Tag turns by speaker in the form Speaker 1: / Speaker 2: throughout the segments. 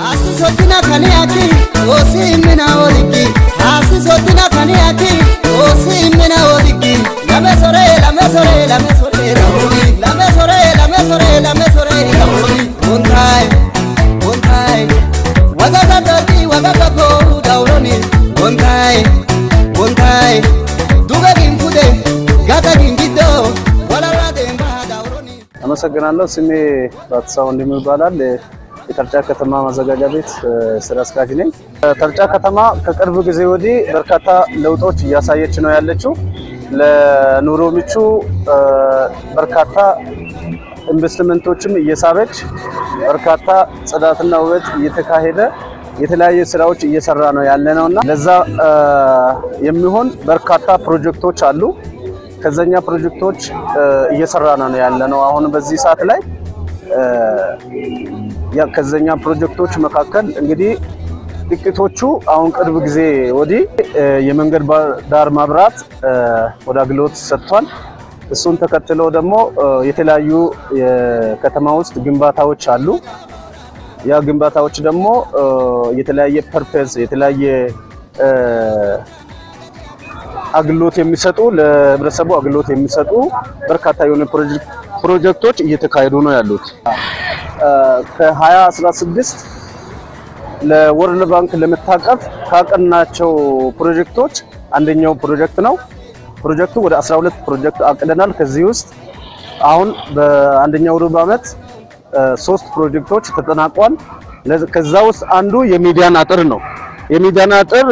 Speaker 1: Asi sotina kaniaki osi mina odiki Asi sotina kaniaki osi mina odiki Lame sore Untai Wagaga dati wagaga ko dauroni Untai Duga ginfude gata gingido walala demba dauroni
Speaker 2: አመሰግናለሁ ስሜ ባትሳው እንደሚባላል የተርጫ ከተማ ማዘጋጃ ቤት ስራ አስኪያጅ ነኝ ተርጫ ከተማ ከቅርብ ጊዜ ወዲህ በርካታ ለውጦች እያሳየች ነው ያለችው ለኑሮ ምቹ በርካታ ኢንቨስትመንቶችም እየሳበች በርካታ ጽዳትና ውበት እየተካሄደ የተለያየ ስራዎች እየሰራ ነው ያለነውና ለዛ የሚሆን በርካታ ፕሮጀክቶች አሉ ከዘኛ ፕሮጀክቶች እየሰራና ነው ያለነው አሁን በዚህ ሰዓት ላይ ያ ከዘኛ ፕሮጀክቶች መካከል እንግዲህ ጥቂቶቹ አሁን ቅርብ ጊዜ ወዲህ የመንገድ ዳር ማብራት ወደ አገልግሎት ሰጥቷል እሱን ተከትሎ ደግሞ የተለያዩ የከተማ ውስጥ ግንባታዎች አሉ ያ ግንባታዎች ደግሞ የተለያየ ፐርፐዝ የተለያየ አገልግሎት የሚሰጡ ለህብረተሰቡ አገልግሎት የሚሰጡ በርካታ የሆነ ፕሮጀክቶች እየተካሄዱ ነው ያሉት ከ2016 ለወርልድ ባንክ ለመታቀፍ ካቀናቸው ፕሮጀክቶች አንደኛው ፕሮጀክት ነው ፕሮጀክቱ ወደ 12 ፕሮጀክት አቅደናል ከዚህ ውስጥ አሁን በአንደኛው ሩብ ዓመት 3 ፕሮጀክቶች ተጠናቋል ከዛ ውስጥ አንዱ የሚዲያን አጥር ነው የሚዲያን አጥር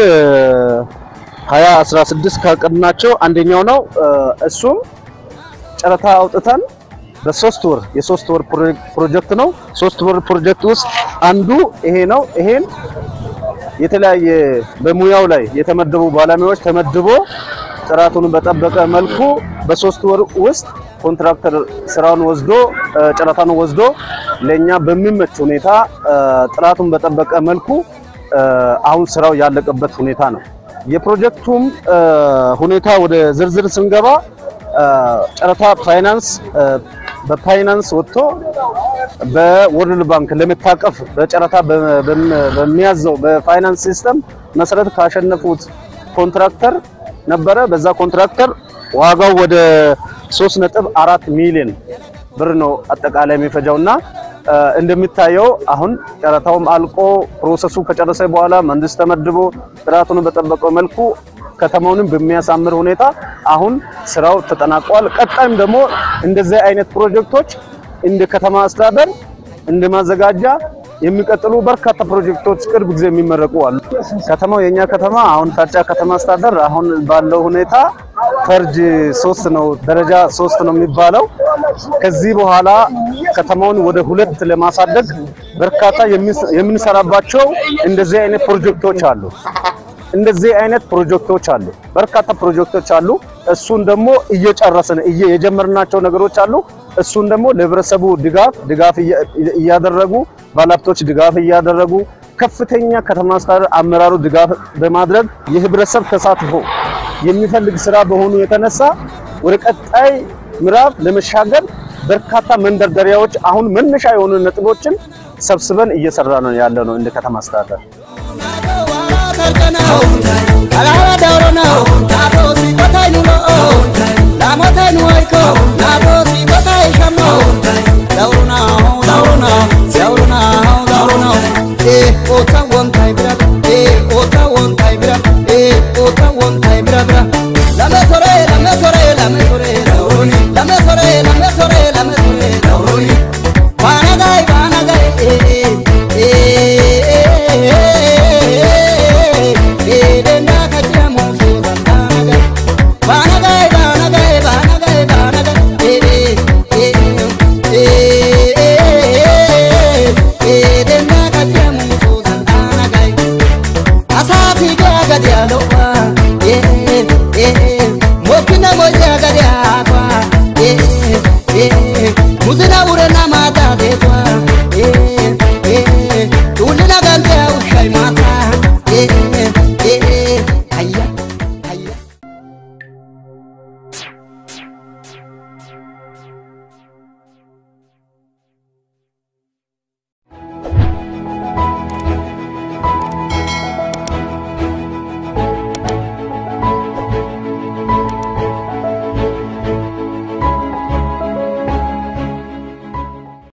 Speaker 2: 2016 ካቀድናቸው አንደኛው ነው እሱም ጨረታ አውጥተን በ3 ወር የ3 ወር ፕሮጀክት ነው 3 ወር ፕሮጀክት ውስጥ አንዱ ይሄ ነው ይሄን የተለያየ በሙያው ላይ የተመደቡ ባለሙያዎች ተመድቦ ጥራቱን በጠበቀ መልኩ በ3 ወር ውስጥ ኮንትራክተር ስራውን ወስዶ ጨረታውን ወስዶ ለኛ በሚመች ሁኔታ ጥራቱን በጠበቀ መልኩ አሁን ስራው ያለቀበት ሁኔታ ነው የፕሮጀክቱም ሁኔታ ወደ ዝርዝር ስንገባ ጨረታ በፋይናንስ ወጥቶ በወርልድ ባንክ ለመታቀፍ በጨረታ በሚያዘው በፋይናንስ ሲስተም መሰረት ካሸነፉት ኮንትራክተር ነበረ በዛ ኮንትራክተር ዋጋው ወደ 3.4 ሚሊዮን ብር ነው አጠቃላይ የሚፈጀውና እንደሚታየው አሁን ጨረታውም አልቆ ፕሮሰሱ ከጨረሰ በኋላ መንግስት ተመድቦ ጥራቱን በተጠበቀው መልኩ ከተማውንም በሚያሳምር ሁኔታ አሁን ስራው ተጠናቋል ቀጣይም ደግሞ እንደዚህ አይነት ፕሮጀክቶች እንደ ከተማ አስተዳደር እንደ ማዘጋጃ የሚቀጥሉ በርካታ ፕሮጀክቶች ቅርብ ጊዜ የሚመረቁ አሉ ከተማው የኛ ከተማ አሁን ተርጫ ከተማ አስተዳደር አሁን ባለው ሁኔታ ፈርጅ 3 ነው ደረጃ 3 ነው የሚባለው ከዚህ በኋላ ከተማውን ወደ 2 ለማሳደግ በርካታ የምንሰራባቸው እንደዚህ አይነት ፕሮጀክቶች አሉ በርካታ ፕሮጀክቶች አሉ እሱን ደግሞ እየጨረስን የጀመርናቸው ነገሮች አሉ እሱን ደግሞ ለህብረተሰቡ ድጋፍ እያደረጉ ባለሀብቶች ድጋፍ እያደረጉ ከፍተኛ ከተማ አስተዳደር አመራሩ ድጋፍ በማድረግ የህብረተሰብ ተሳትፎ የሚፈልግ ስራ በሆኑ የተነሳ ወደ ቀጣይ ምዕራፍ ለመሻገር በርካታ መንደርደሪያዎች አሁን መነሻ የሆኑ ነጥቦችን ሰብስበን እየሰራን ነው ያለነው እንደ ከተማ አስተዳደር አላላ ዳውሮና ናዶ ሲቆታይኑ ላሞታይኑ አይኮ ናዶ